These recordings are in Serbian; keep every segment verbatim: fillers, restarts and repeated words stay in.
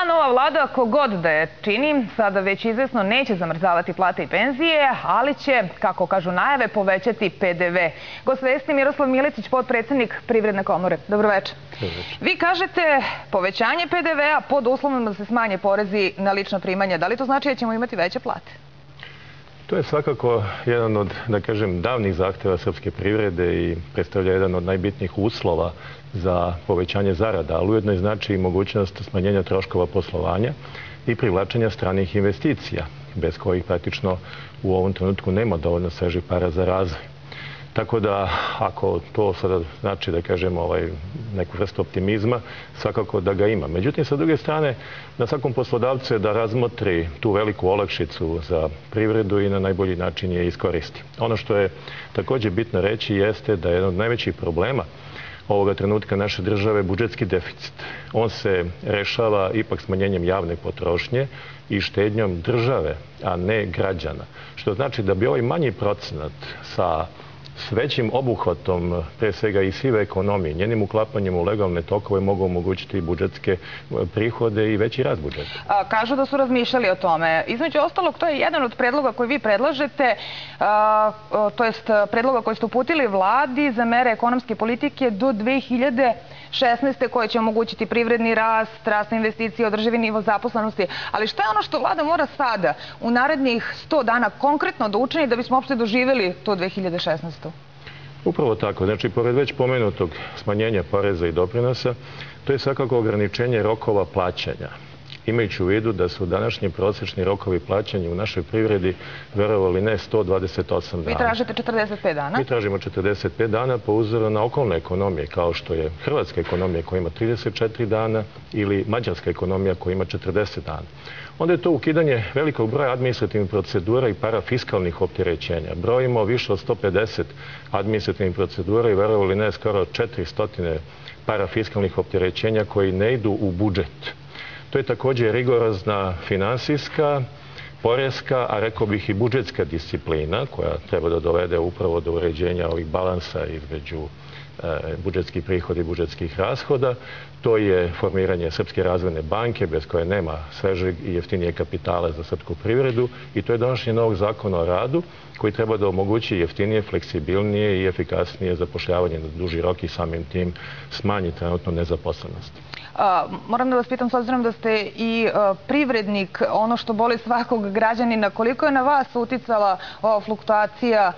A nova vlada, kogod da je čini, sada već izvesno neće zamrzavati plate i penzije, ali će, kako kažu najave, povećati P D V. Gost vesti Miroslav Miletić, potpredsednik Privredne komore. Dobroveče. Vi kažete povećanje P D V-a pod uslovom da se smanje porezi na lična primanja. Da li to znači da ćemo imati veće plate? To je svakako jedan od, da kažem, davnih zahteva srpske privrede i predstavlja jedan od najbitnijih uslova za povećanje zarada, ali ujedno i znači i mogućnost smanjenja troškova poslovanja i privlačenja stranih investicija, bez kojih praktično u ovom trenutku nema dovoljno svežih para za razvoj. Tako da, ako to sada znači, da kažem, ovaj, neku vrstu optimizma, svakako da ga ima. Međutim, sa druge strane, na svakom poslodavcu je da razmotri tu veliku olakšicu za privredu i na najbolji način je iskoristi. Ono što je također bitno reći jeste da je jedan od najvećih problema ovoga trenutka naše države budžetski deficit. On se rešava ipak smanjenjem javne potrošnje i štednjom države, a ne građana. Što znači da bi ovaj manji procenat sa s većim obuhvatom, pre svega i sive ekonomije, njenim uklapanjem u legalne tokove mogu omogućiti budžetske prihode i veći rast budžeta. Kažu da su razmišljali o tome. Između ostalog, to je jedan od predloga koji vi predlažete, to jest predloga koji ste uputili vladi za mere ekonomske politike do dve hiljade šesnaeste. koje će omogućiti privredni rast, rast investicije, održivi nivo zaposlenosti. Ali šta je ono što vlada mora sada u narednih sto dana konkretno da učini da bismo uopšte doživjeli to dve hiljade šesnaestu? Upravo tako. Znači, pored već pomenutog smanjenja poreza i doprinosa, to je svakako ograničenje rokova plaćanja. Imajući u vidu da su današnji prosječni rokovi plaćanja u našoj privredi, verovali ne, sto dvadeset osam dana. Vi tražite četrdeset pet dana? Mi tražimo četrdeset pet dana po uzoru na okolne ekonomije, kao što je hrvatska ekonomija koja ima trideset četiri dana ili mađarska ekonomija koja ima četrdeset dana. Onda je to ukidanje velikog broja administrativnih procedura i parafiskalnih opterećenja. Brojimo više od sto pedeset administrativnih procedura i verovali ne, skoro četiristo parafiskalnih opterećenja koji ne idu u budžet. To je također rigorozna finansijska, poreska, a rekao bih i budžetska disciplina koja treba da dovede upravo do uređenja ovih balansa između budžetskih prihoda i budžetskih rashoda. To je formiranje Srpske razvojne banke, bez koje nema svežeg i jeftinije kapitala za srpsku privredu, i to je donošenje novog zakona o radu koji treba da omogući jeftinije, fleksibilnije i efikasnije zapošljavanje na duži rok i samim tim smanji trenutno nezaposlenost. Moram da vas pitam, s obzirom da ste i privrednik, ono što boli svakog građanina, koliko je na vas uticala ova fluktuacija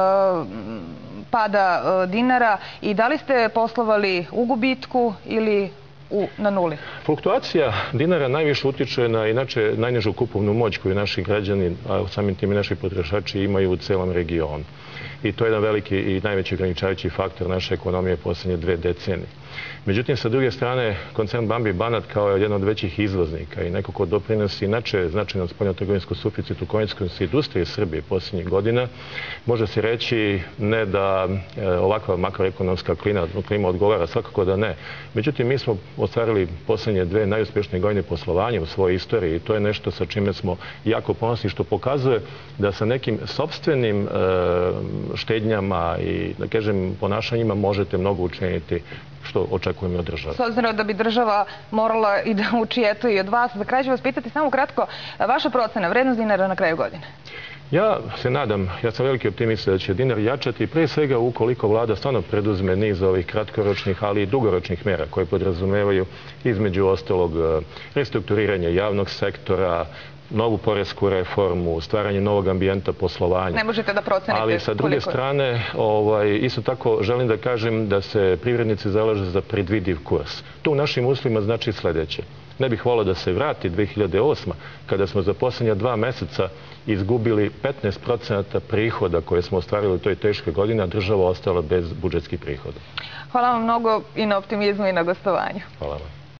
pada dinara i da li ste poslovali u gubitku ili na nuli? Fluktuacija dinara najviše utiče na inače najnižu kupovnu moć koju naši građani, a samim tim i naši potrošači imaju u celom regionu. I to je jedan veliki i najveći ograničavajući faktor naše ekonomije posljednje dve decenije. Međutim, sa druge strane, koncern Bambi Banat kao je jedan od većih izvoznika i neko ko doprinosi inače značajno spoljnotrgovinsku suficitu konjskoj industrije Srbije posljednjih godina, može se reći ne da ovakva makroekonomska klima odgovara, svakako da ne. Međutim, mi smo ostvarili posljednje dve najuspješnije godine poslovanja u svojoj istoriji i to je nešto sa čime smo jako ponosni, što pokazuje da sa nekim sopstvenim štednjama i, da kažem, ponašanjima možete mnogo učiniti, što očekujemo od države. S obzirom da bi država morala i da uči eto i od vas, za kraj ću vas pitati samo kratko, vaša procena, vrednost dinara na kraju godine? Ja se nadam, ja sam veliki optimista da će dinar jačati, pre svega ukoliko vlada stvarno preduzme niz ovih kratkoročnih, ali i dugoročnih mera koje podrazumevaju između ostalog restrukturiranje javnog sektora, novu poresku reformu, stvaranje novog ambijenta poslovanja. Ne možete da procenite koliko je? Ali sa druge strane, isto tako želim da kažem da se privrednici zalaže za predvidiv kurs. To u našim uslovima znači sljedeće. Ne bih volio da se vrati dve hiljade osma. kada smo za posljednja dva meseca izgubili petnaest procenata prihoda koje smo ostvarili u toj teškoj godini, a država ostala bez budžetskih prihoda. Hvala vam mnogo i na optimizmu i na gostovanju. Hvala vam.